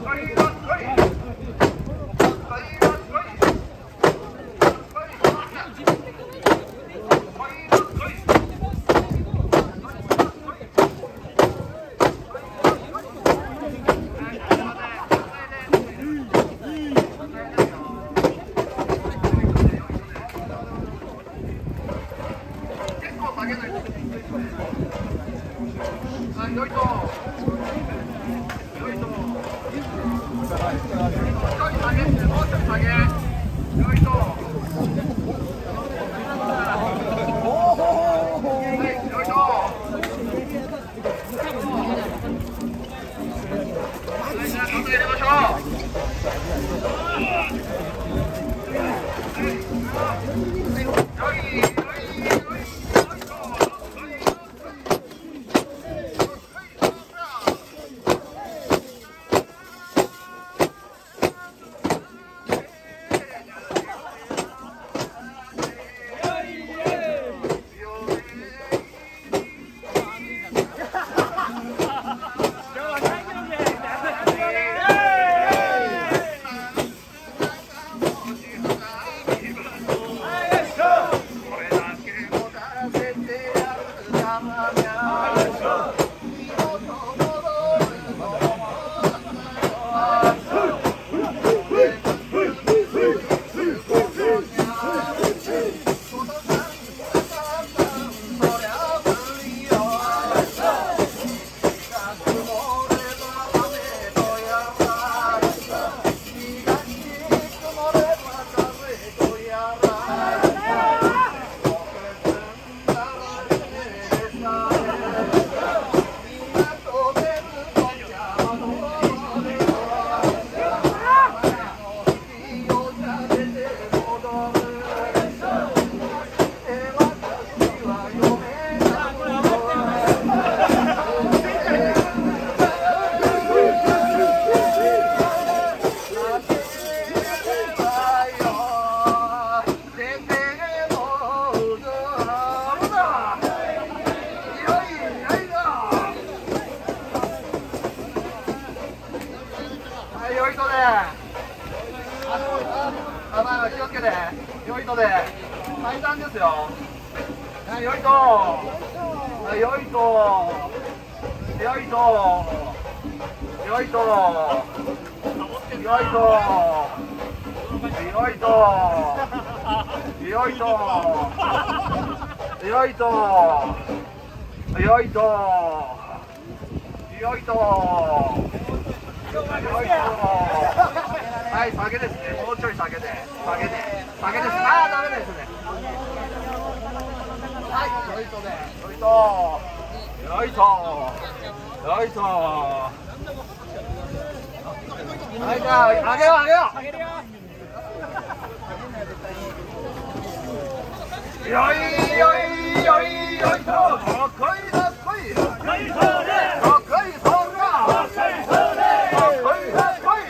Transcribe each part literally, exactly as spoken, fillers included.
気をつけて、良いとで、最短ですよ。良いと、良いと、良いと、良いと、良いと、良いと、良いと、良いと、良いと、良いと、良いと。はい、下げですね。もうちょい下げて、下げて、下げです。ああ、ダメですね。はい、よいとで、よいと、よいと、よいと。はい、じゃあ、上げよう、上げよう。上げるよ。よい、よい、よい、よいと、どっこい、どっこい。どっこい、それ。どっこい、そら。どっこい、それ。どっこい、どっこい。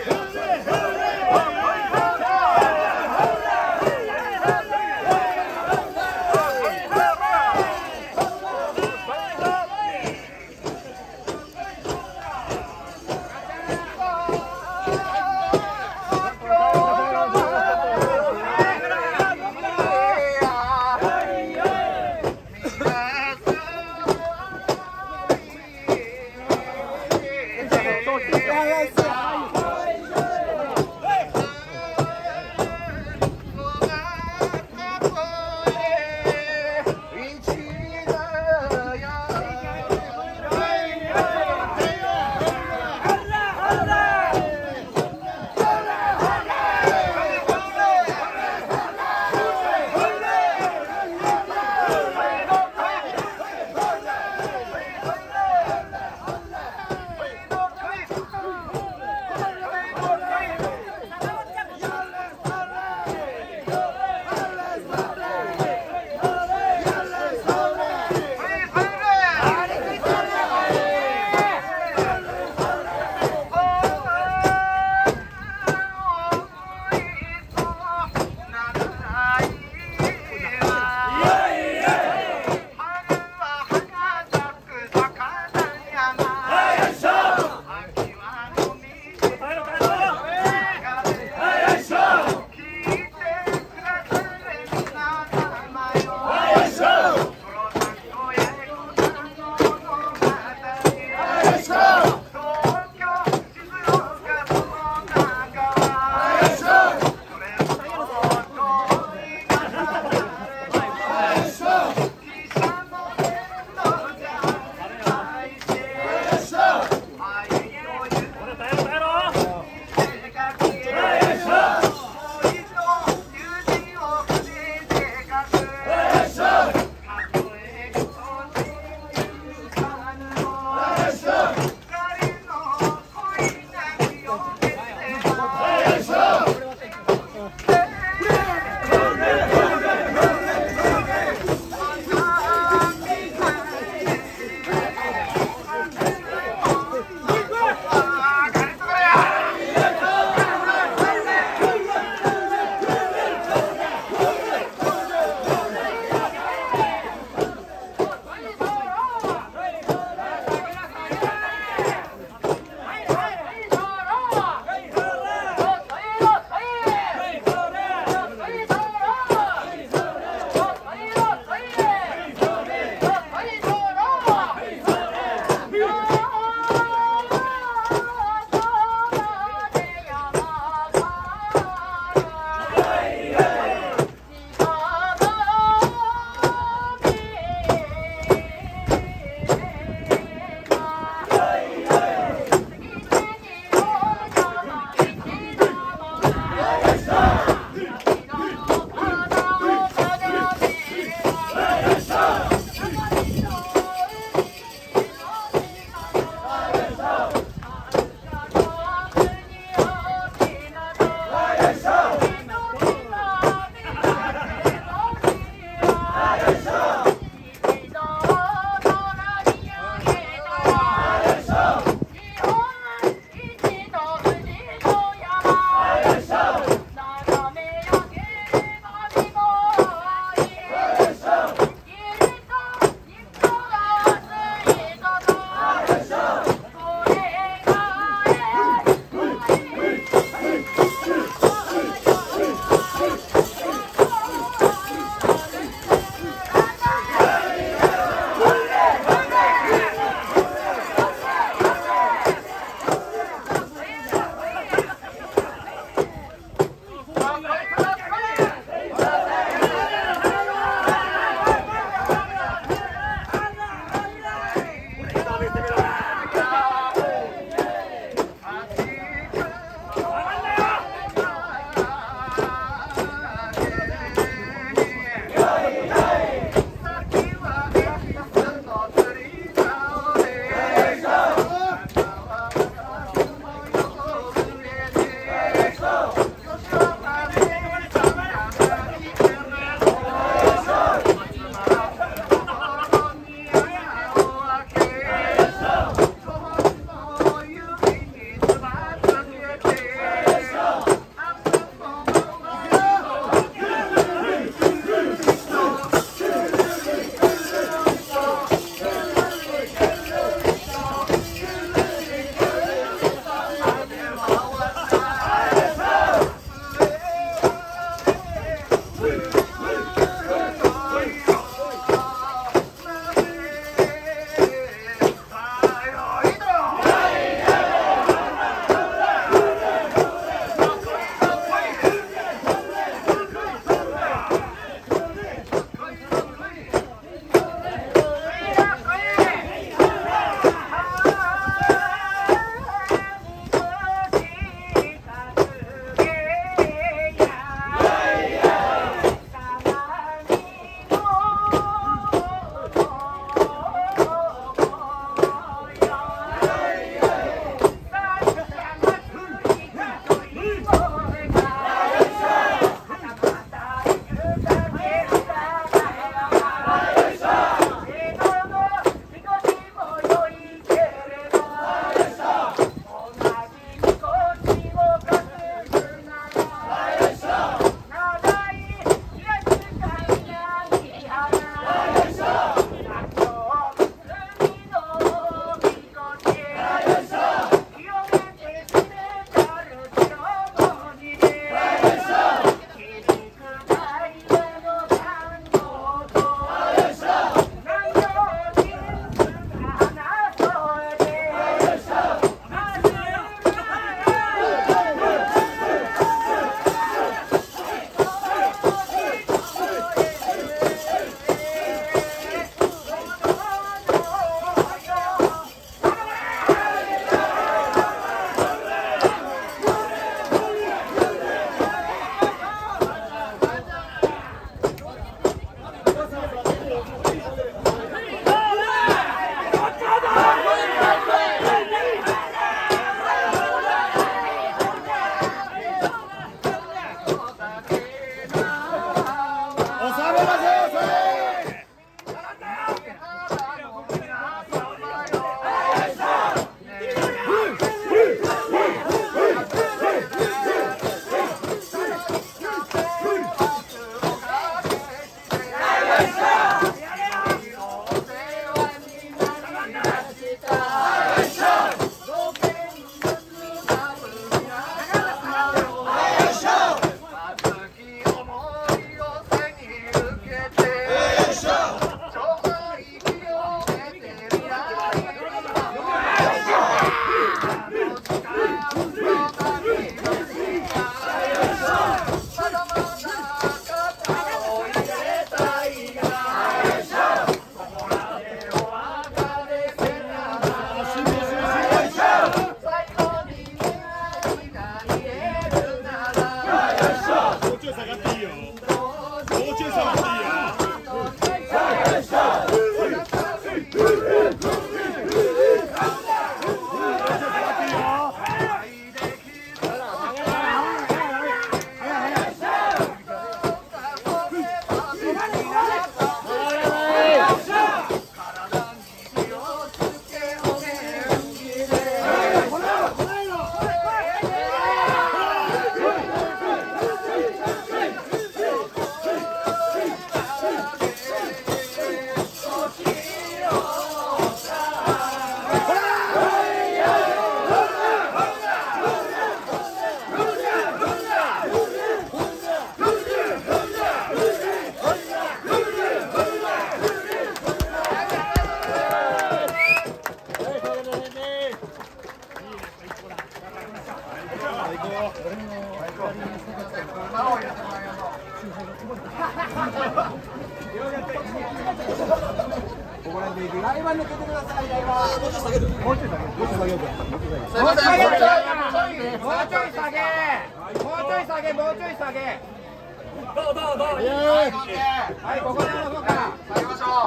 もうちょい下げる。もうちょい下げる。 すいません、もうちょいもうちょい下げ、もうちょい下げ、もうちょい下げ。 どうどうどう。 はい、オッケー。 はい、ここで下ろそうか。 下げましょう。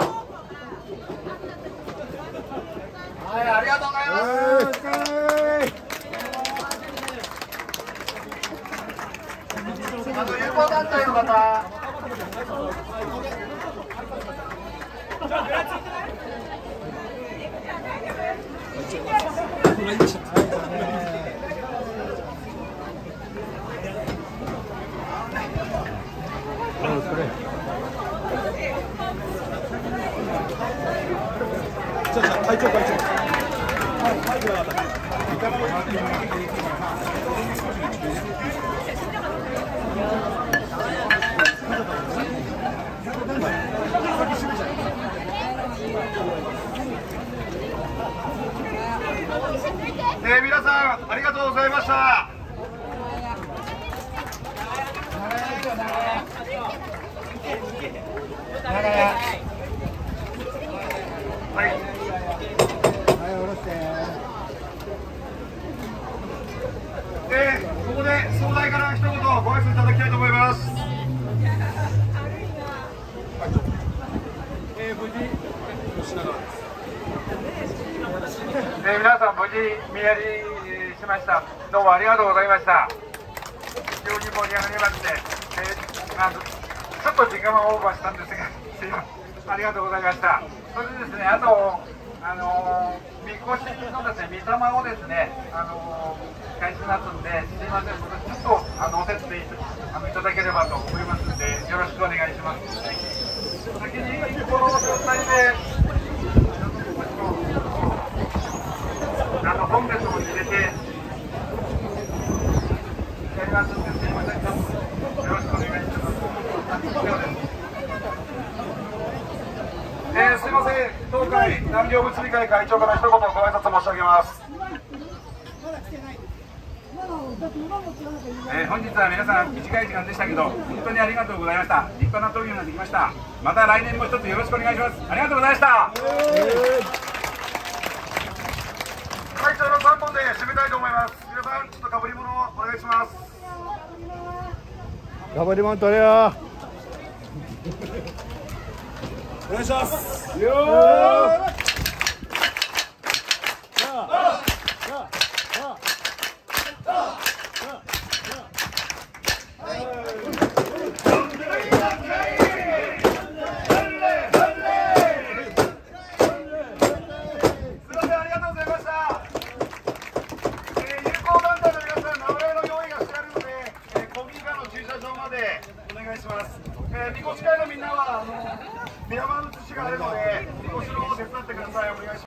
はい、ありがとうございます。あの友好団体の方。 会長会長。 えー、皆さんありがとうございました。はい。えー、ここで総代から一言ご挨拶いただきたいと思います。 えー、無事吉永です。 えー、皆さん無事見やりしました。どうもありがとうございました。非常に盛り上がりまして、えー、あのちょっと時間はオーバーしたんですが、すいません、ありがとうございました。それでですね、あとあのー、みこしのですね、御霊をですね、あのー、返しますんで、すいません、ちょっとあのお手伝いあのいただければと思いますので、よろしくお願いします。はい、先にこの状態であの本別を入れてやりますんで、すいません、よろしくお願いします。えー、すいません、東海南陵物理会会長から一言ご挨拶申し上げます。えー、本日は皆さん短い時間でしたけど、本当にありがとうございました。立派な闘技ができました。また来年も一つよろしくお願いします。ありがとうございました。会長のさんぼんで締めたいと思います。皆さん、ちょっとかぶり物をお願いします。 かぶり物取れよ。お願いします。よー。 みこし会のみんなはあのビラマン寿司があるので、みこしの方を手伝ってください。お願いします。